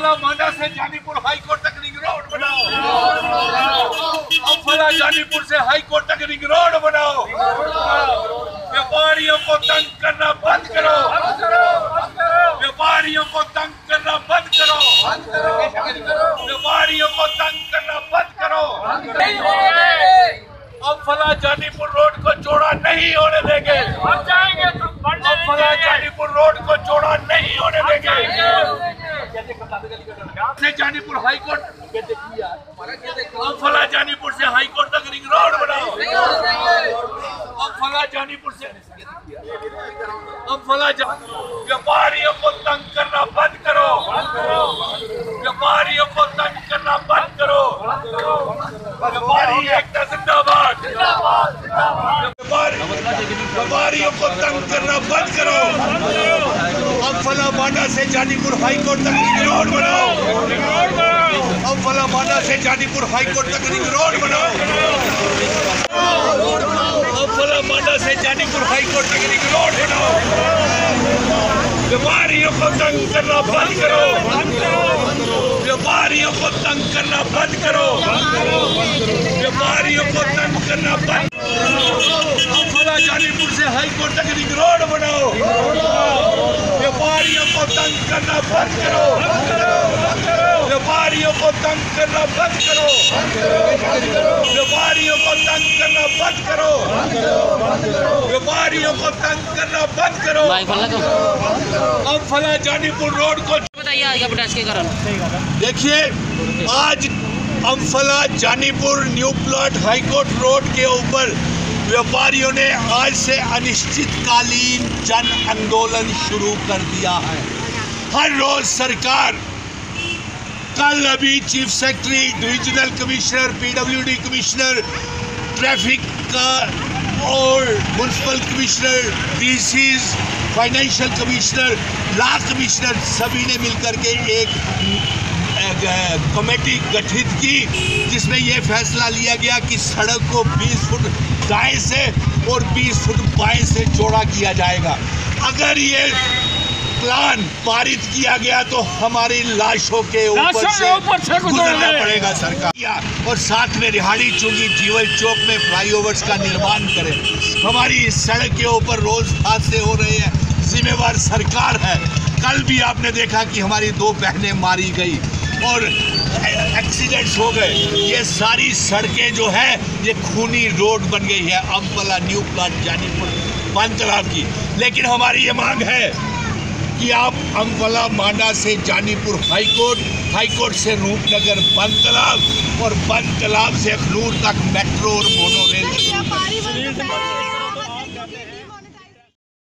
अम्फाला मांडा से Janipur high court तक ring road बनाओ। अम्फाला जानीपुर से हाई कोर्ट तक रिंग रोड बनाओ। व्यापारियों को तंग करना बंद करो। व्यापारियों को तंग करना बंद करो। व्यापारियों को तंग करना बंद करो। अम्फाला जानीपुर रोड को चौड़ा नहीं होने देंगे। अम्फाला जानीपुर रोड को चौड़ा नहीं होने देंगे। जानीपुर हाई कोर्ट, अम्फाला जानीपुर से हाई कोर्ट तक रिंग रोड बनाओ। अम्फाला जानीपुर से व्यापारियों को तंग करना बंद करो। व्यापारियों को तंग करना बंद करो। व्यापारी एकता जिंदाबाद। व्यापारियों को तंग करना बंद करो। अम्फाला मांडा से जानीपुर हाई कोर्ट तक रिंग रोड बनाओ। अम्फाला मांडा से जानीपुर हाई कोर्ट तक रिंग रोड बनाओ। अम्फाला मांडा से जानीपुर हाई कोर्ट तक रिंग रोड बनाओ। व्यापारियों को तंग करना बंद करो। व्यापारियों को तंग करना बंद करो। व्यापारियों को तंग करना बंद। अम्फाला जानीपुर से हाई कोर्ट तक रिंग रोड बनाओ। व्यापारियों को तंग करना बंद करो। व्यापारियों को तंग करना बंद करो। व्यापारियों को तंग करना बंद करो। व्यापारियों को तंग करना बंद करो। अम्फाला जानीपुर रोड को बताइए के कारण। देखिए, आज Amphala Janipur new plot high court road के ऊपर व्यापारियों ने आज से अनिश्चितकालीन जन आंदोलन शुरू कर दिया है। हर रोज सरकार, कल अभी chief secretary, divisional commissioner, PWD commissioner, traffic का और municipal commissioner, DCs, financial commissioner, law commissioner सभी ने मिलकर के एक कमेटी गठित की, जिसमें यह फैसला लिया गया कि सड़क को 20 फुट दाएं से और 20 फुट बाएं से चौड़ा किया जाएगा। अगर ये प्लान पारित किया गया तो हमारी लाशों के ऊपर से गुजरना पड़ेगा सरकार। और साथ में रिहाड़ी चुंगी जीवल चौक में फ्लाईओवर्स का निर्माण करें। हमारी इस सड़क के ऊपर रोज हादसे हो रहे हैं, जिम्मेवार सरकार है। कल भी आपने देखा कि हमारी 2 बहनें मारी गई और एक्सीडेंट्स हो गए। ये सारी सड़कें जो है ये खूनी रोड बन गई है अम्फाला न्यू प्लॉट जानीपुर बनतलाब की। लेकिन हमारी ये मांग है कि आप अम्फाला मांडा से जानीपुर हाई कोर्ट से रूपनगर बनतलाब और बनतलाब से अखनूर तक मेट्रो और मोनोरेल